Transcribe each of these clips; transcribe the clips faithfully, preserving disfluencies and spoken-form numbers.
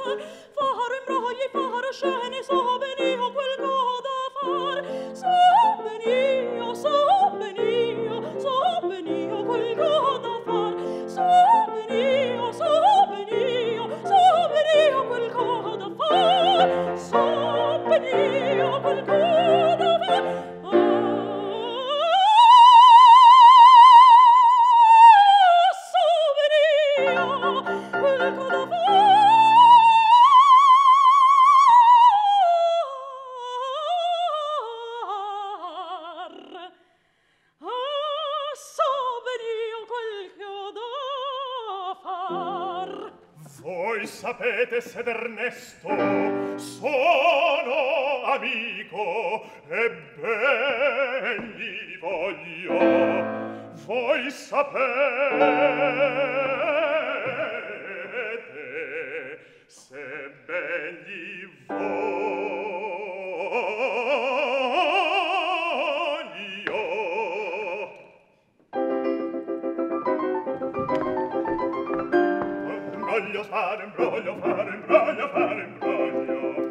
far, fare imbrogli, fare scene, so ben io quel che ho da far, so ben io, so ben io, so ben io quel che ho da far, so ben io, so ben io, so ben io quel che ho da far, so ben io quel che ho da far. Sapete se d'Ernesto sono amico e ben gli voglio. Voi sapete se ben gli voglio fare imbroglio, fare imbroglio, fare imbroglio.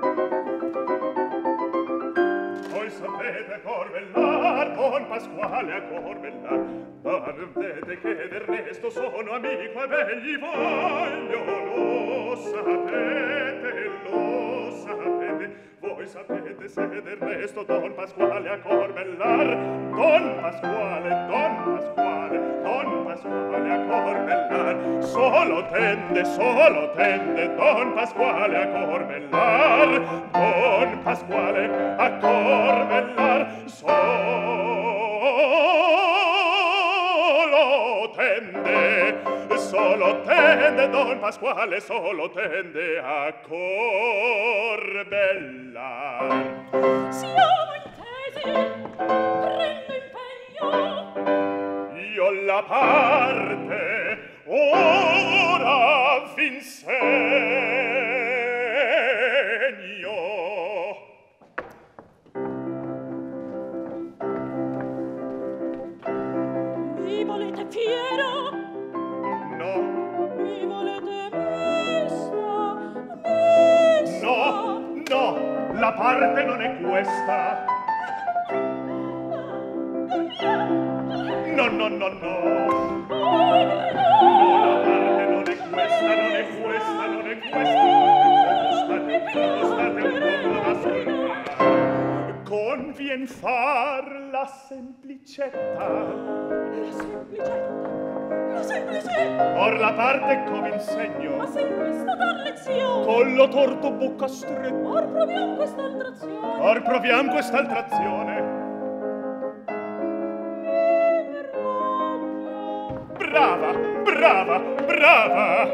Voi sapete corvellar, Don Pasquale a corvellar, ma vedete che del resto sono amico e ben gli voglio. Lo sapete, lo sapete, voi sapete se del resto Don Pasquale a corvellar, Don Pasquale, Don Pasquale, Don Pasquale a corvellar, solo tende, solo tende Don Pasquale a corvellar, Don Pasquale a corvellar, solo tende, solo tende Don Pasquale, solo tende a corvellar. Siamo intesi, prendo impegno, io la parte ora v'insegno. Mi volete fiera? No. Mi volete mesta? Mesta? No, no, la parte non è questa. No, no, no, no. No, la parte non è questa, non è questa, non è questa. State, state un po' da ascoltare. Convien far la semplicetta. La semplicetta, la semplicetta. Or la parte come insegno. Ma se in questa dar lezione, Collo torto, bocca stretta. or proviamo quest'altra azione. Or proviamo quest'altra azione. Brava, brava, brava.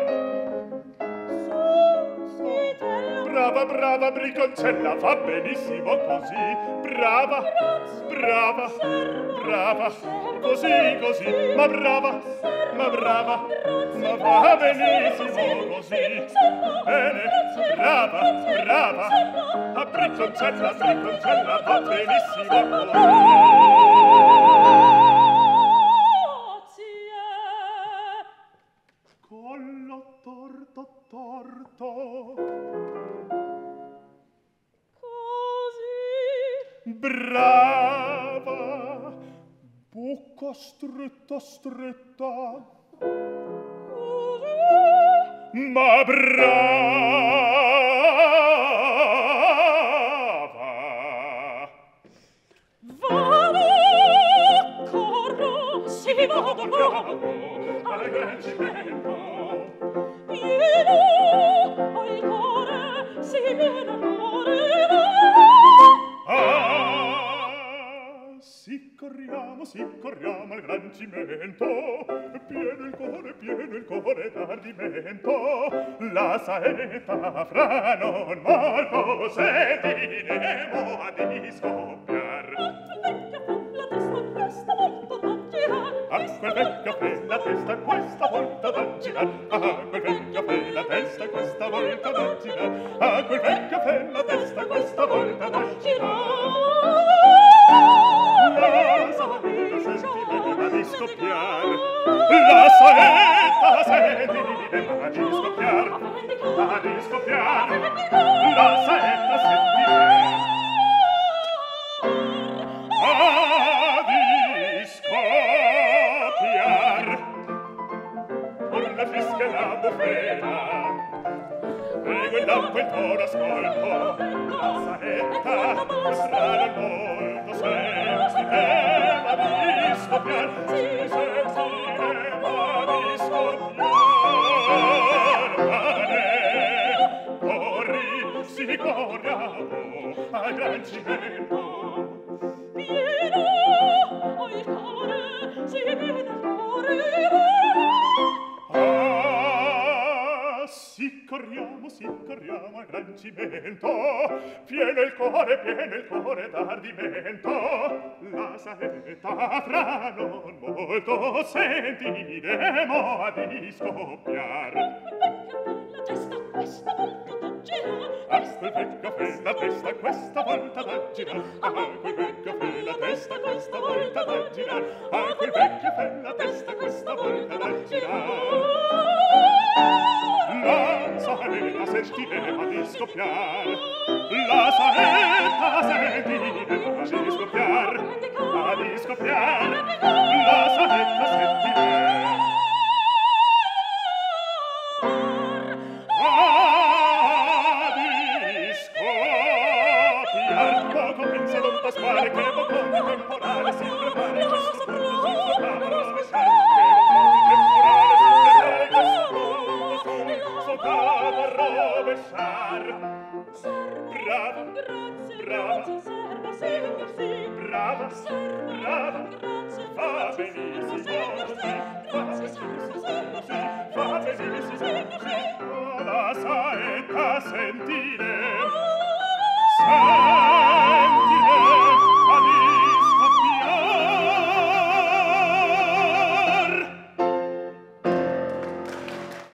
Brava, brava, briconcella, va benissimo così. Brava, brava, brava, così, così. Ma brava, ma brava, ma va benissimo così. Bene, brava, brava, a briconcella, briconcella, va benissimo così. Collo torto, torto. Così. Brava. Bocca stretta, stretta. Così. Ma brava. Vado, corro, si vado, vado. Al reggimento. Pieno al cuore, si viene al cuore. Ah, sì, corriamo, sì, corriamo al gran cimento. Pieno il cuore, pieno il cuore d'ardimento. La saetta fra non molto se diremo a discoppiar. A quel vecchio fe la testa questa volta da girar. A quel vecchio fe la testa questa volta da girar. A quel vecchio fe la testa questa volta da girar. La saetta sentiremo di scoppiar. La saetta sentiremo di scoppiar. A di scoppiar. Seguo il lampo e il tono ascolto, la saetta mostrare il volto, sensi tema di scoppiar, sensi tema di scoppiar. Pane, corri, si corriamo al gran cimento. Pieno, ho il cuore, si pieno il cuore. Ah, si corriamo, si corriamo al gran cimento, pieno il cuore, pieno il cuore d'ardimento. La saetta fra non molto sentiremo a di scoppiar. La testa questa volta da girare, A quel vecchio fe la testa questa volta da girar, a quel vecchio fe la testa questa volta da girar, a quel vecchio fe la testa questa volta da girar. La saetta sentiremo di scoppiar, la saetta sentiremo di scoppiar, a di scoppiar, la saetta sentiremo. Poco pensa Don Pasquale che poco temporale si prepare questo punto si sopra rovesciare, che poco temporale si prepare questo punto si sopra rovesciare. Brava, grazie, brava, grazie, serva, signor, sì. brava, Serva, brava, grazie, fa grazie, benissimo serva, signor, così, sì. fa Grazie, serva, benissimo signor, così, sì. fa benissimo